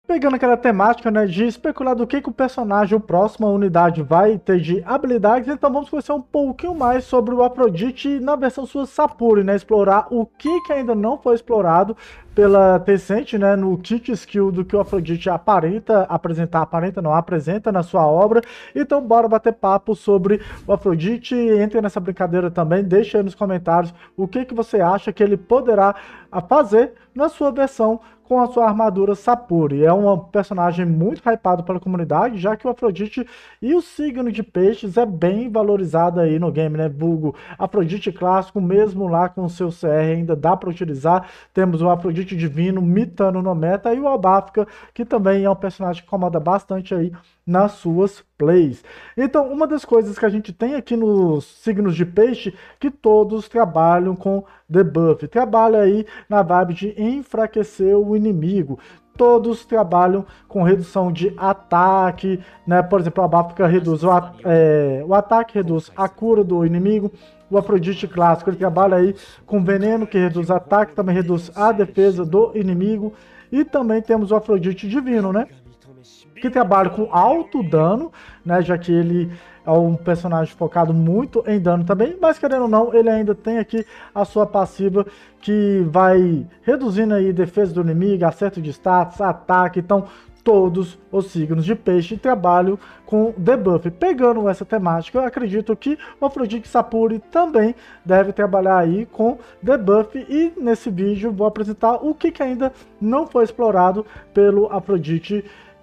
Pegando aquela temática, né, de especular do que o personagem, o próximo unidade vai ter de habilidades, então vamos conhecer um pouquinho mais sobre o Afrodite na versão sua Sapuri, né, explorar o que ainda não foi explorado pela Tencent, né, no kit skill do que o Afrodite apresenta na sua obra. Então bora bater papo sobre o Afrodite, entre nessa brincadeira também, deixa aí nos comentários o que você acha que ele poderá fazer na sua versão com a sua armadura Sapuri. É um personagem muito hypado pela comunidade, já que o Afrodite e o signo de peixes é bem valorizado aí no game, né? Vulgo Afrodite clássico, mesmo lá com o seu CR ainda dá para utilizar. Temos o Afrodite divino mitando no meta e o Albáfica, que também é um personagem que incomoda bastante aí nas suas plays. Então, uma das coisas que a gente tem aqui nos signos de peixe, que todos trabalham com debuff, trabalha aí na vibe de enfraquecer o inimigo. Todos trabalham com redução de ataque, né? Por exemplo, a Báfica reduz o ataque, reduz a cura do inimigo. O Afrodite clássico, ele trabalha aí com veneno, que reduz ataque, também reduz a defesa do inimigo. E também temos o Afrodite divino, né? Que trabalha com alto dano, né, já que ele é um personagem focado muito em dano também, mas querendo ou não, ele ainda tem aqui a sua passiva que vai reduzindo aí defesa do inimigo, acerto de status, ataque. Então todos os signos de peixe trabalham com debuff. Pegando essa temática, eu acredito que o Afrodite Sapuri também deve trabalhar aí com debuff, e nesse vídeo vou apresentar o que ainda não foi explorado pelo Afrodite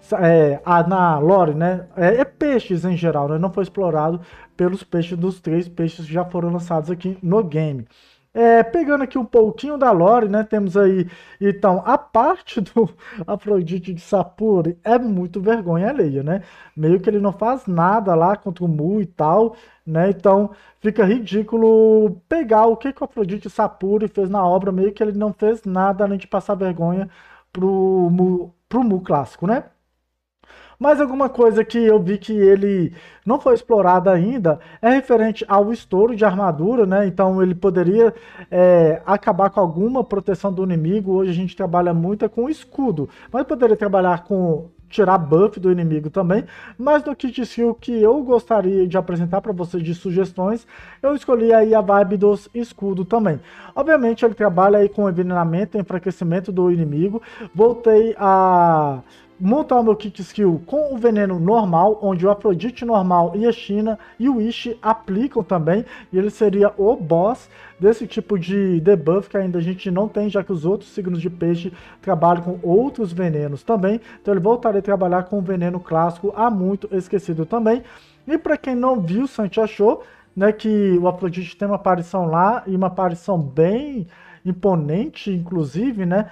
na lore, né? Peixes em geral, né? Não foi explorado pelos peixes dos 3 peixes que já foram lançados aqui no game. Pegando aqui um pouquinho da lore, né? Temos aí, então, a parte do Afrodite de Sapuri é muito vergonha alheia, né? Meio que ele não faz nada lá contra o Mu e tal, né? Então fica ridículo pegar o que o Afrodite Sapuri fez na obra, meio que ele não fez nada além de passar vergonha pro Mu clássico, né? Mas alguma coisa que eu vi que ele não foi explorada ainda é referente ao estouro de armadura, né? Então ele poderia acabar com alguma proteção do inimigo. Hoje a gente trabalha muito com escudo, mas poderia trabalhar com tirar buff do inimigo também. Mas no kit skill que eu gostaria de apresentar para vocês de sugestões, eu escolhi aí a vibe dos escudo também. Obviamente ele trabalha aí com envenenamento e enfraquecimento do inimigo. Voltei a montar o meu kit skill com o veneno normal, onde o Afrodite normal e a China e o Ishi aplicam também, e ele seria o boss desse tipo de debuff que ainda a gente não tem, já que os outros signos de peixe trabalham com outros venenos também. Então ele voltaria a trabalhar com o veneno clássico, há muito esquecido também. E para quem não viu, Santi achou, né, que o Afrodite tem uma aparição lá, e uma aparição bem imponente, inclusive, né,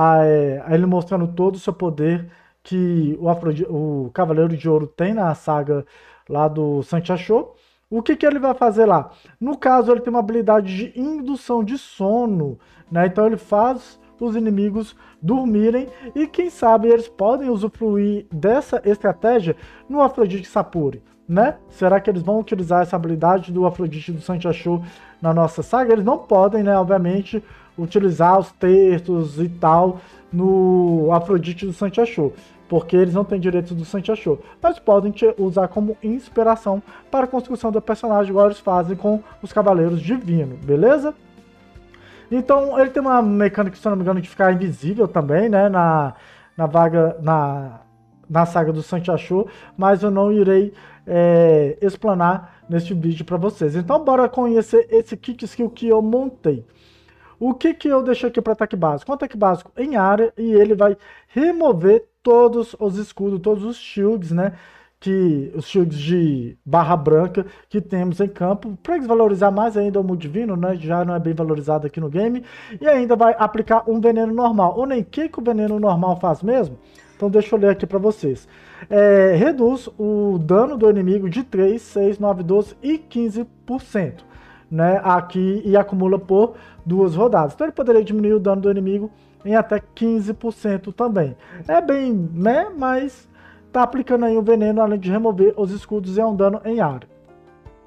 ele mostrando todo o seu poder que o Cavaleiro de Ouro tem na saga lá do Santiachou. O que ele vai fazer lá? No caso, ele tem uma habilidade de indução de sono, né? Então ele faz os inimigos dormirem, e quem sabe eles podem usufruir dessa estratégia no Afrodite Sapuri, né? Será que eles vão utilizar essa habilidade do Afrodite do Santiachou na nossa saga? Eles não podem, né, obviamente, utilizar os textos e tal no Afrodite do Santiachou, porque eles não têm direitos do Santiachou, mas podem usar como inspiração para a construção do personagem, igual eles fazem com os Cavaleiros Divinos, beleza? Então ele tem uma mecânica, se eu não me engano, de ficar invisível também, né, na saga do Santiachou, mas eu não irei explanar neste vídeo para vocês. Então bora conhecer esse kit skill que eu montei. O que eu deixei aqui para ataque básico? Um ataque básico em área, e ele vai remover todos os escudos, todos os shields, né? Os shields de barra branca que temos em campo, para desvalorizar mais ainda o Mu Divino, né? Já não é bem valorizado aqui no game. E ainda vai aplicar um veneno normal. Ou nem que o veneno normal faz mesmo? Então deixa eu ler aqui para vocês. Reduz o dano do inimigo de 3, 6, 9, 12 e 15%. Né, aqui, e acumula por 2 rodadas. Então ele poderia diminuir o dano do inimigo em até 15% também. É bem, né, mas tá aplicando aí o veneno, além de remover os escudos, e é um dano em área.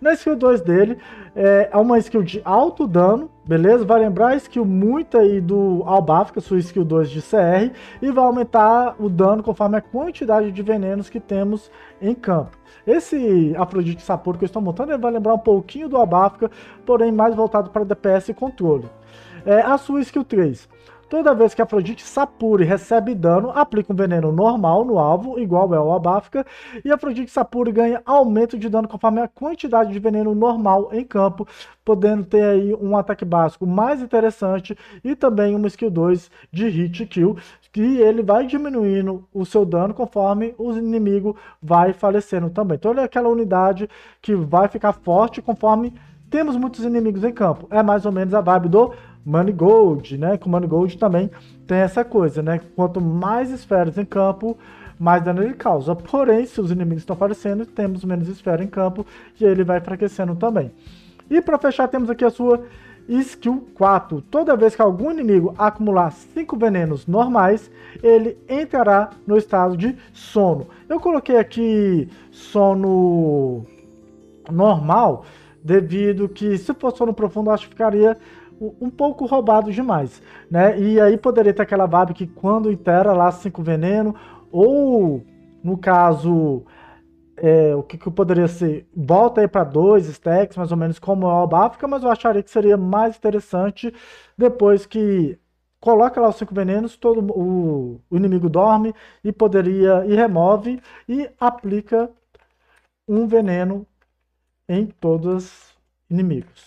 Na skill 2 dele, é uma skill de alto dano, beleza? Vai lembrar a skill muito aí do Albafka, sua skill 2 de CR, e vai aumentar o dano conforme a quantidade de venenos que temos em campo. Esse Afrodite Sapori que eu estou montando, ele vai lembrar um pouquinho do Albafka, porém mais voltado para DPS e controle. A sua skill 3. Toda vez que a Afrodite Sapuri recebe dano, aplica um veneno normal no alvo, igual é o Albafka, e a Afrodite Sapuri ganha aumento de dano conforme a quantidade de veneno normal em campo, podendo ter aí um ataque básico mais interessante e também uma skill 2 de hit kill, que ele vai diminuindo o seu dano conforme o inimigo vai falecendo também. Então ele é aquela unidade que vai ficar forte conforme temos muitos inimigos em campo. É mais ou menos a vibe do Manigold, né? Que o Manigold também tem essa coisa, né? Quanto mais esferas em campo, mais dano ele causa. Porém, se os inimigos estão aparecendo, temos menos esfera em campo e ele vai enfraquecendo também. E para fechar, temos aqui a sua skill 4. Toda vez que algum inimigo acumular 5 venenos normais, ele entrará no estado de sono. Eu coloquei aqui sono normal, devido que se fosse sono profundo, eu acho que ficaria um pouco roubado demais, né? E aí poderia ter aquela vibe que quando itera lá 5 veneno, ou no caso, o que poderia ser? Volta aí para 2 stacks, mais ou menos como é o Albafka, mas eu acharia que seria mais interessante depois que coloca lá os 5 venenos, todo o inimigo dorme e poderia e remove e aplica um veneno em todos os inimigos.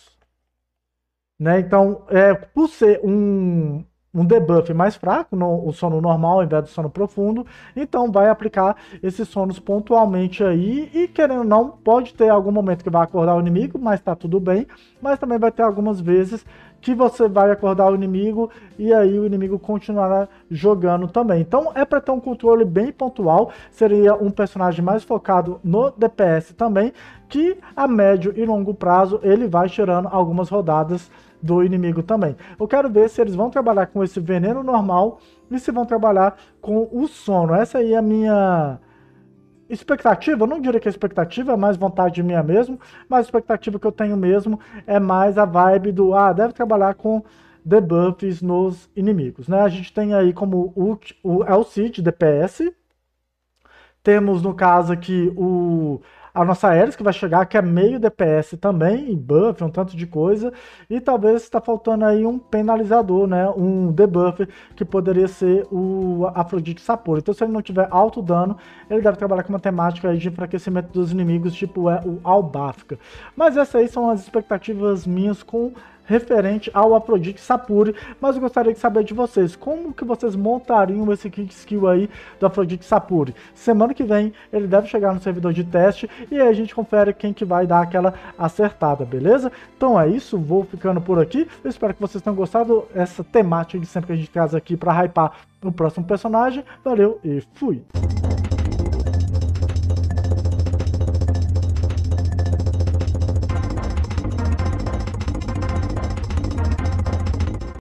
Né? Então, por ser um debuff mais fraco, o sono normal ao invés do sono profundo, então vai aplicar esses sonos pontualmente aí, e querendo ou não, pode ter algum momento que vai acordar o inimigo, mas tá tudo bem, mas também vai ter algumas vezes que você vai acordar o inimigo e aí o inimigo continuará jogando também. Então é para ter um controle bem pontual, seria um personagem mais focado no DPS também, que a médio e longo prazo ele vai tirando algumas rodadas do inimigo também. Eu quero ver se eles vão trabalhar com esse veneno normal e se vão trabalhar com o sono. Essa aí é a minha expectativa. Eu não diria que a expectativa é mais vontade minha mesmo, mas a expectativa que eu tenho mesmo é mais a vibe do, deve trabalhar com debuffs nos inimigos, né? A gente tem aí como o LC de DPS, temos no caso aqui a nossa Ares que vai chegar, que é meio DPS também, e buff, um tanto de coisa, e talvez está faltando aí um penalizador, né, um debuff, que poderia ser o Afrodite Sapori. Então se ele não tiver alto dano, ele deve trabalhar com uma temática aí de enfraquecimento dos inimigos, tipo o Albafka. Mas essas aí são as expectativas minhas com referente ao Afrodite Sapori, mas eu gostaria de saber de vocês, como que vocês montariam esse kit skill aí do Afrodite Sapori? Semana que vem ele deve chegar no servidor de teste e aí a gente confere quem que vai dar aquela acertada, beleza? Então é isso, vou ficando por aqui, eu espero que vocês tenham gostado dessa temática de sempre que a gente traz aqui para hypar o próximo personagem. Valeu e fui!